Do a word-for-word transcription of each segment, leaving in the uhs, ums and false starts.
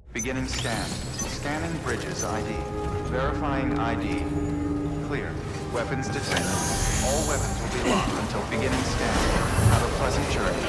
Beginning scan. Scanning bridges I D. Verifying I D. Clear. Weapons detected. All weapons will be locked until beginning scan. Have a pleasant journey.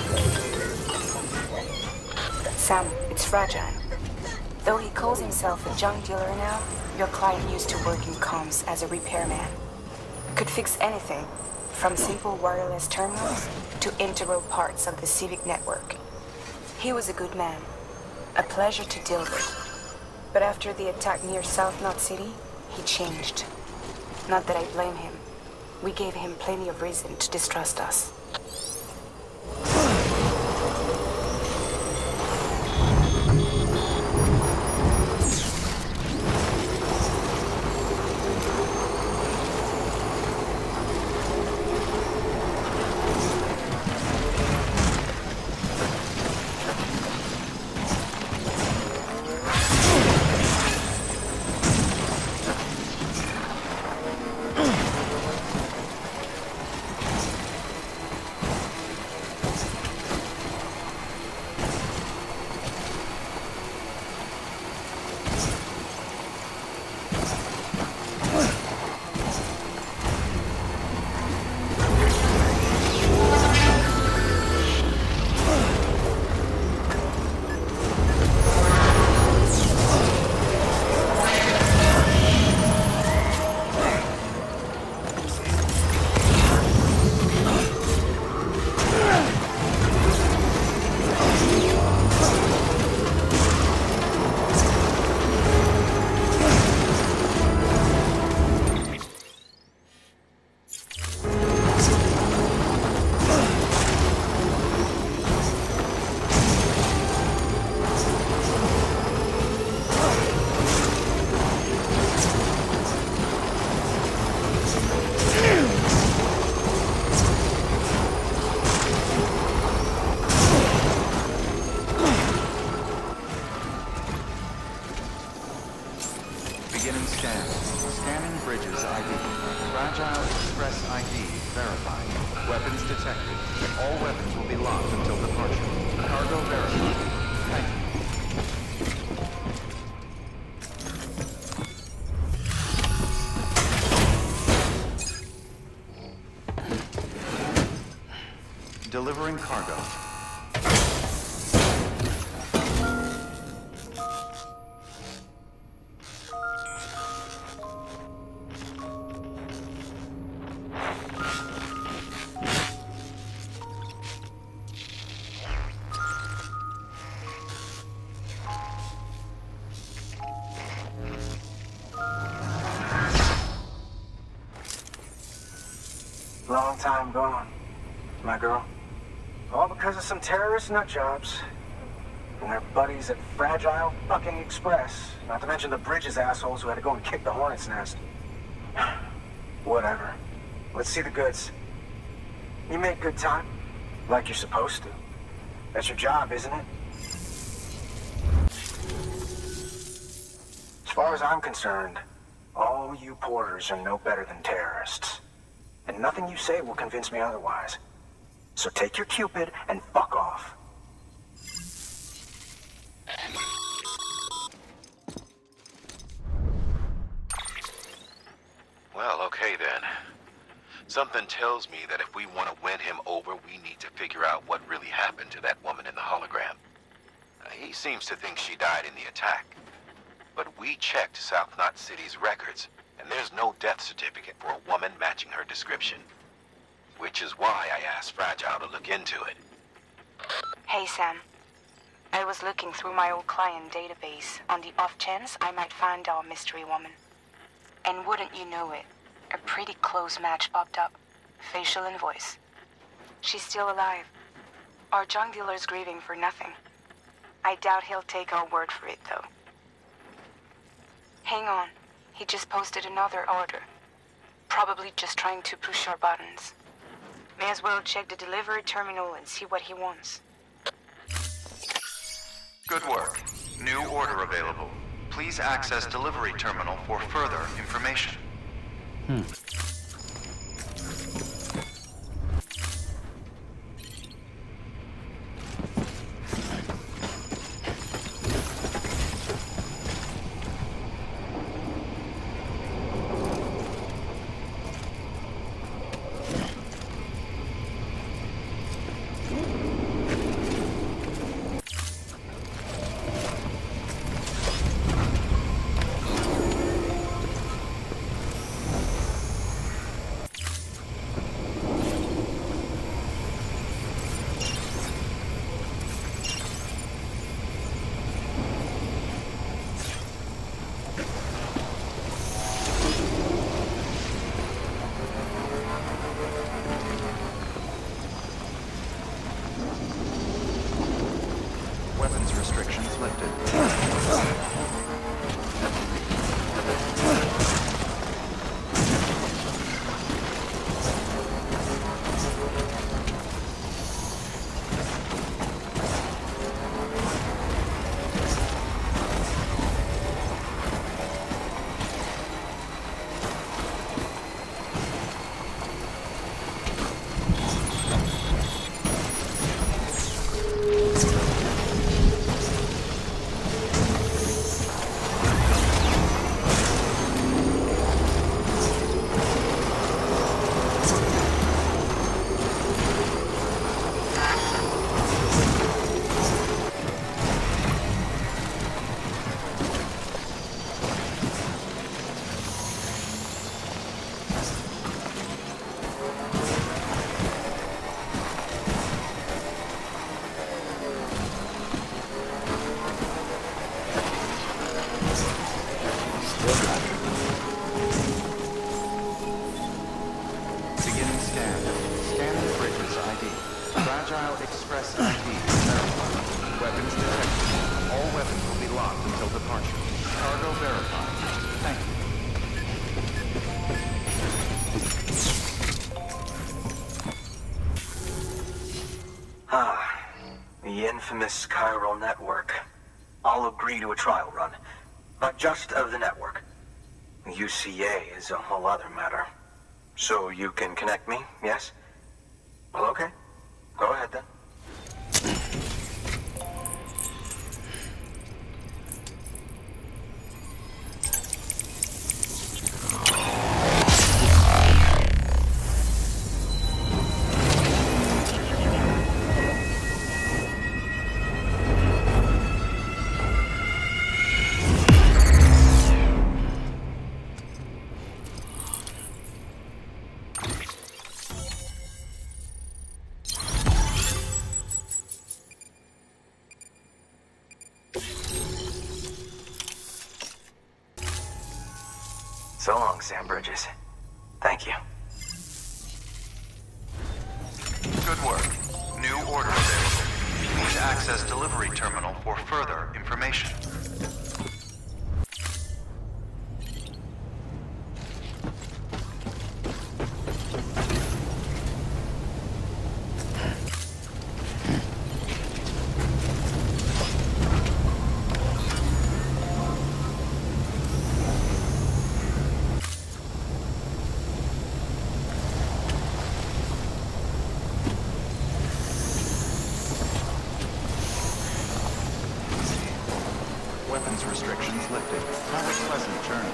Sam, it's fragile. Though he calls himself a junk dealer now, your client used to work in comms as a repairman. Could fix anything, from simple wireless terminals to integral parts of the civic network. He was a good man, a pleasure to deal with. But after the attack near South Knot City, he changed. Not that I blame him. We gave him plenty of reason to distrust us. Beginning scan. Scanning bridges I D. Fragile Express I D verified. Weapons detected. All weapons will be locked until departure. Cargo verified. Thank you. Delivering cargo. Long time gone, my girl. All because of some terrorist nutjobs and their buddies at Fragile fucking Express. Not to mention the Bridges assholes who had to go and kick the hornet's nest. Whatever. Let's see the goods. You make good time, like you're supposed to. That's your job, isn't it? As far as I'm concerned, all you porters are no better than terrorists. And nothing you say will convince me otherwise. So take your Cupid and fuck off. Well, okay then. Something tells me that if we want to win him over, we need to figure out what really happened to that woman in the hologram. Uh, he seems to think she died in the attack. But we checked South Knot City's records, and there's no death certificate for a woman matching her description. Which is why I asked Fragile to look into it. Hey, Sam. I was looking through my old client database on the off chance I might find our mystery woman. And wouldn't you know it, a pretty close match popped up. Facial and voice. She's still alive. Our junk dealer's grieving for nothing. I doubt he'll take our word for it, though. Hang on. He just posted another order. Probably just trying to push our buttons. May as well check the delivery terminal and see what he wants. Good work. New order available. Please access delivery terminal for further information. Hmm. locked until departure. Cargo verified. Thank you. Ah, the infamous chiral network. I'll agree to a trial run, but just of the network. U C A is a whole other matter. So you can connect me, yes? Well, okay. Go ahead then. So long, Sam Bridges. Thank you. Good work. New order available. Please access delivery terminal for further information. Weapons restrictions lifted. Have a pleasant journey.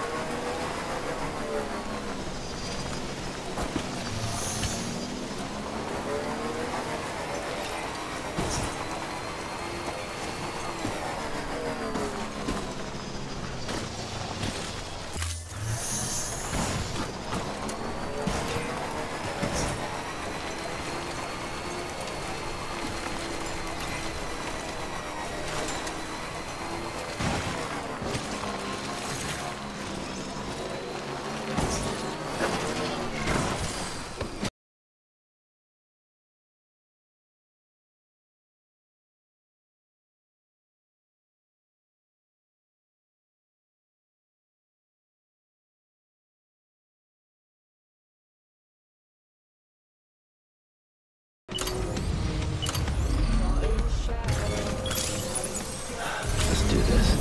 Let's do this.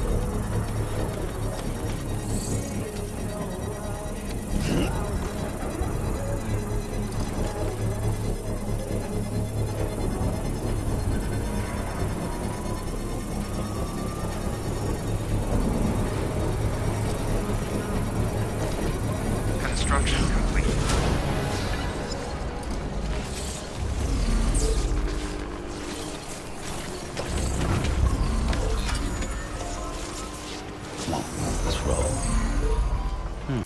Construction complete. Come on, let's roll. Hmm.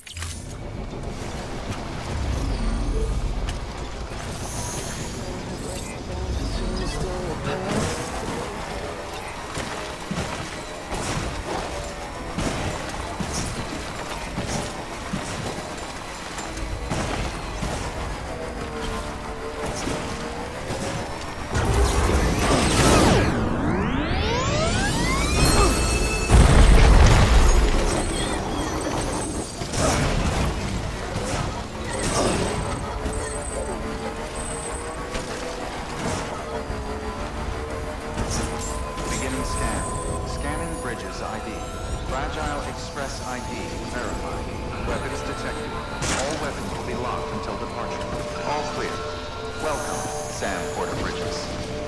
Beginning scan. Scanning Bridges I D. Fragile Express I D verified. Weapons detected. All weapons will be locked until departure. All clear. Welcome, Sam Porter Bridges.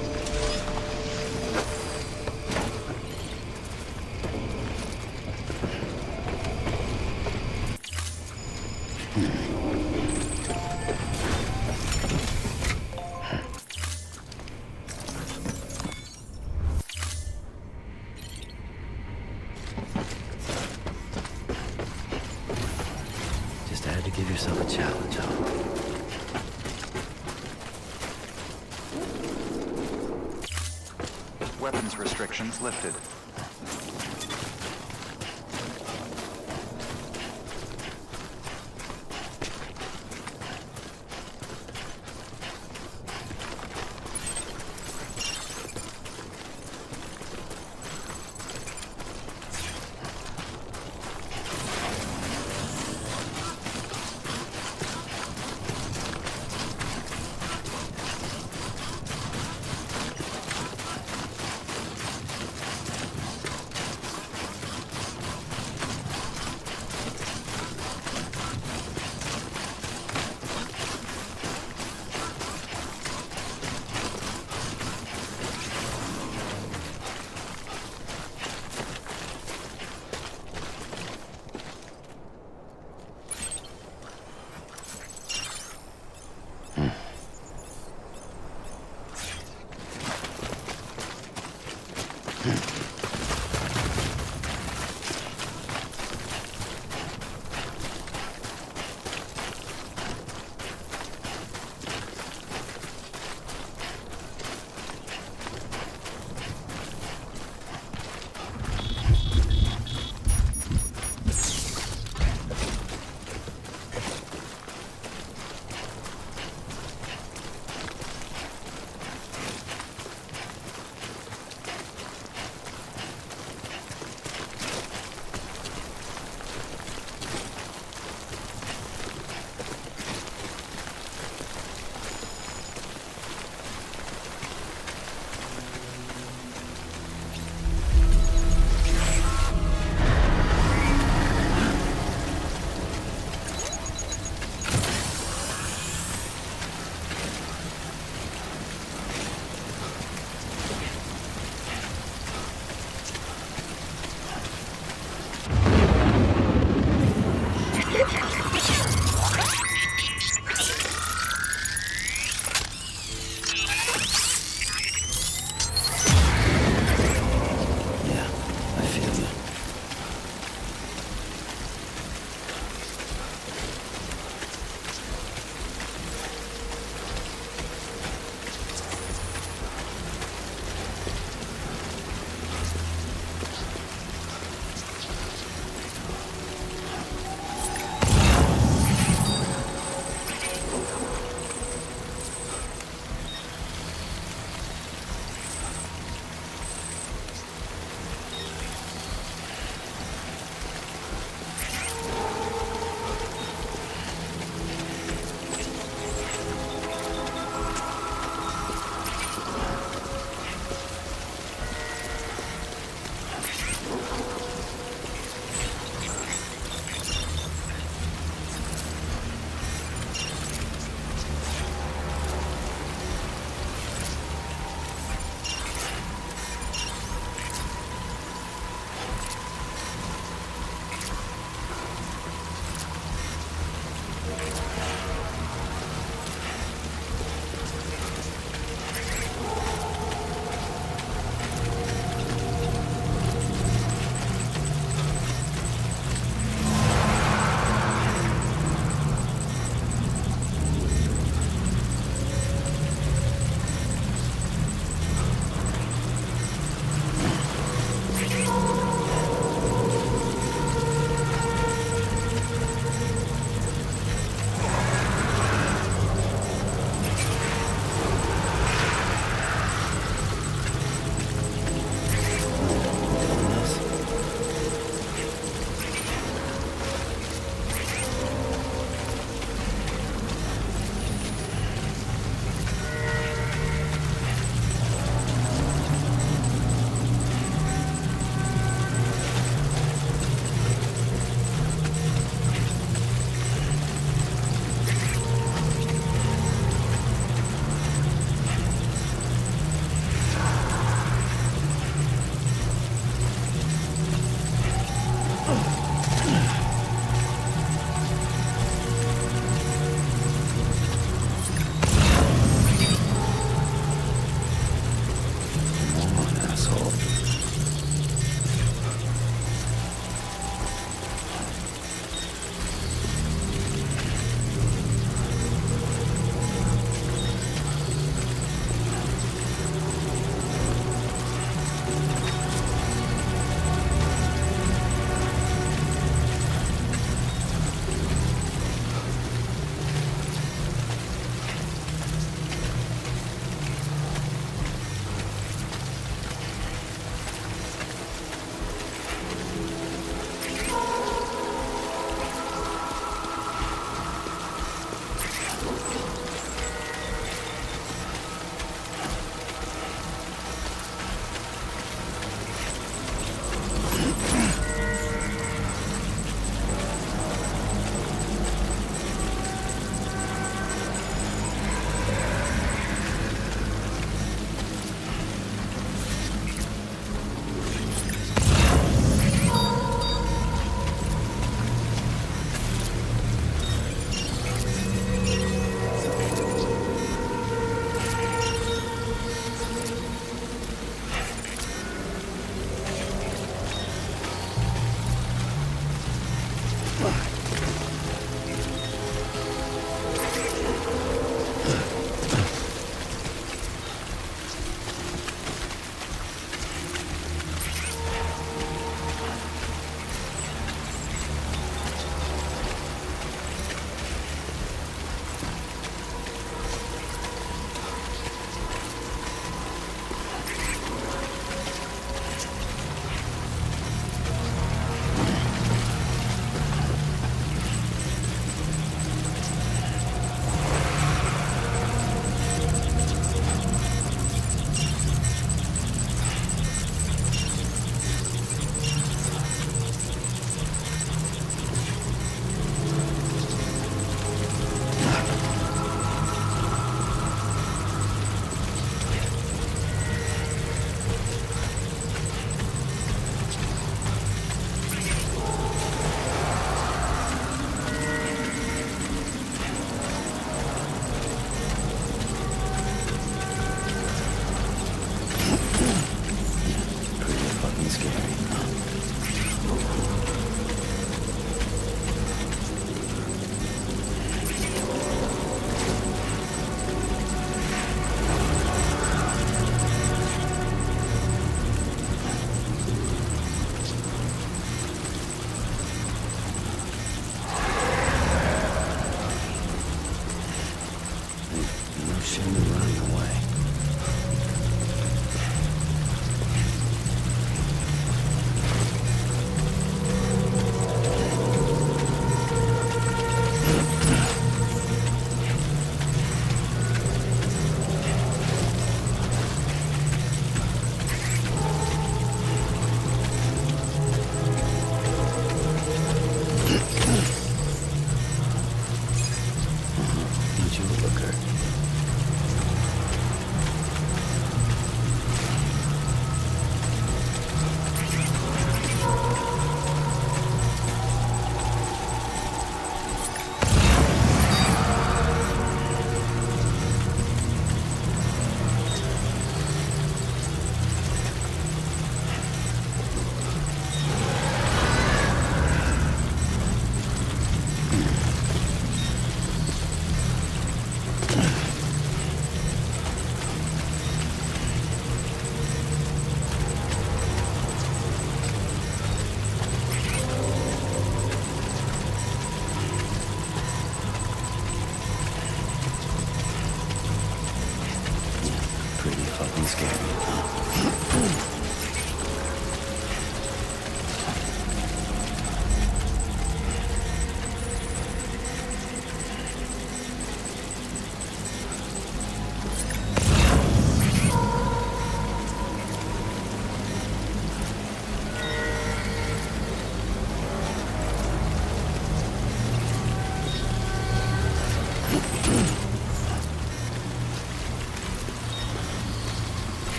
Just had to give yourself a challenge, huh? Weapons restrictions lifted.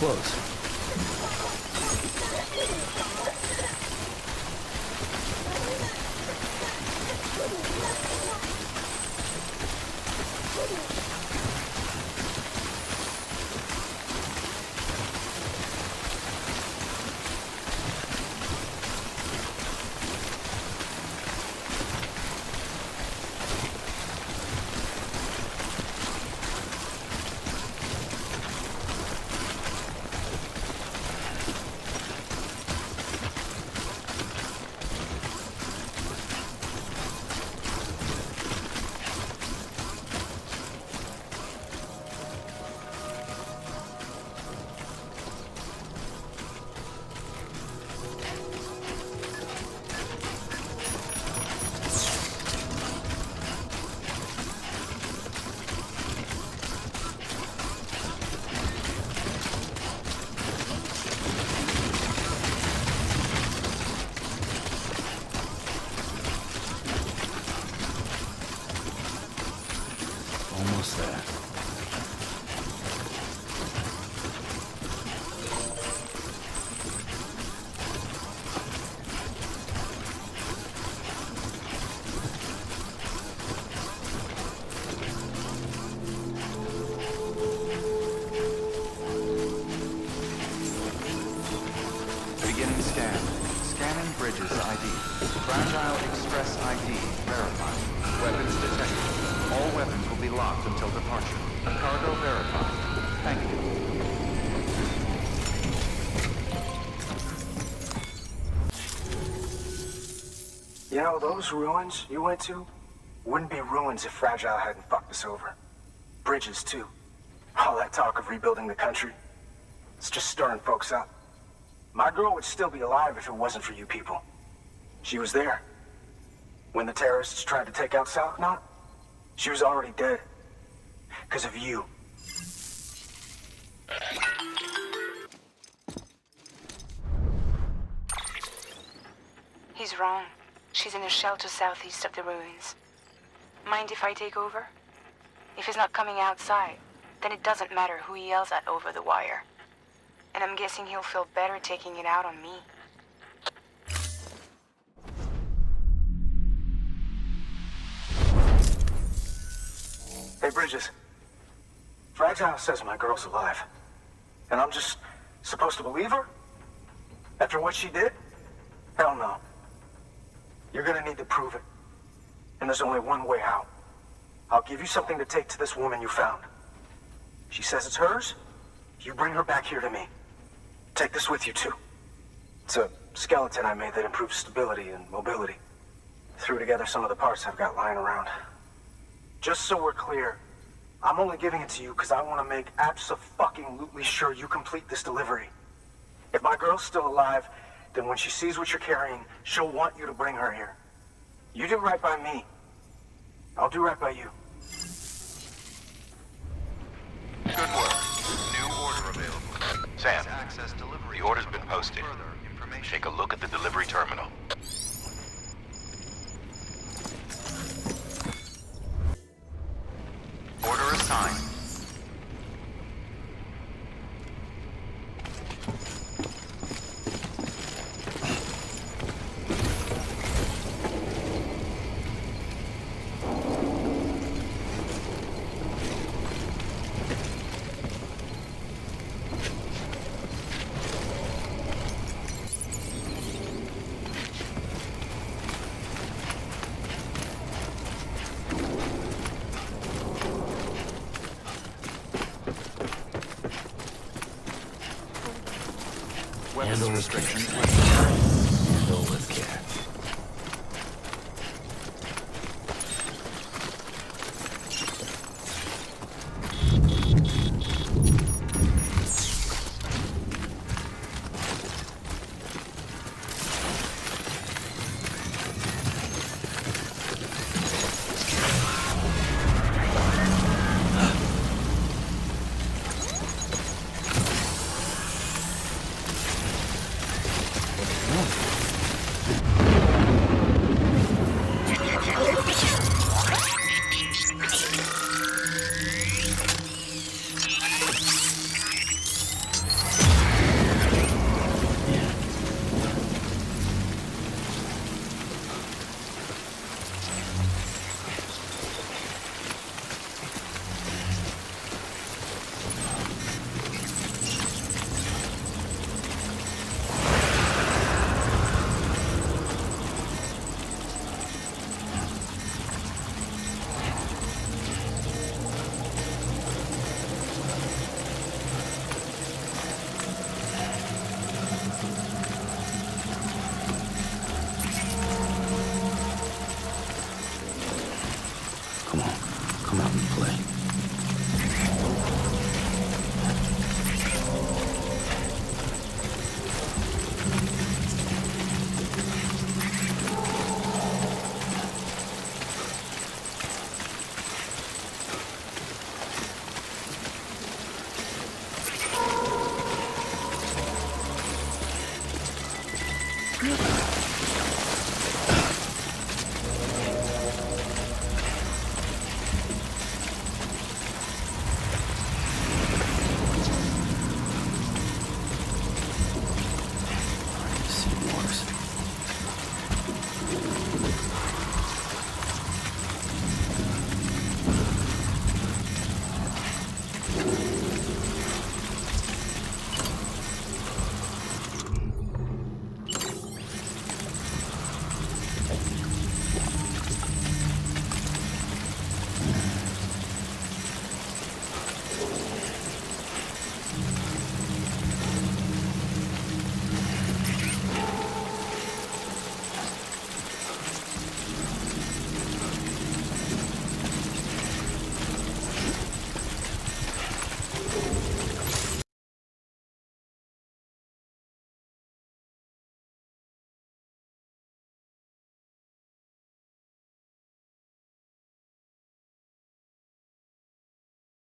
close. Almost there. Beginning scan. Scanning bridges I D. Fragile Express I D verified. Weapons detected. All weapons will be locked until departure. Cargo verified. Thank you. You know, those ruins you went to wouldn't be ruins if Fragile hadn't fucked us over. Bridges, too. All that talk of rebuilding the country, it's just stirring folks up. My girl would still be alive if it wasn't for you people. She was there. When the terrorists tried to take out South Knot, she was already dead. Because of you. He's wrong. She's in a shelter southeast of the ruins. Mind if I take over? If he's not coming outside, then it doesn't matter who he yells at over the wire. And I'm guessing he'll feel better taking it out on me. Hey, Bridges. Fragile says my girl's alive. And I'm just supposed to believe her? After what she did? Hell no. You're gonna need to prove it. And there's only one way out. I'll give you something to take to this woman you found. She says it's hers. You bring her back here to me. Take this with you, too. It's a skeleton I made that improves stability and mobility. Threw together some of the parts I've got lying around. Just so we're clear, I'm only giving it to you because I want to make abso-fucking-lutely sure you complete this delivery. If my girl's still alive, then when she sees what you're carrying, she'll want you to bring her here. You do right by me. I'll do right by you. Good work. New order available. Sam, Access delivery. the order's been posted. Further information. Take a look at the delivery terminal. Order assigned. Weapons Handle restrictions. restrictions.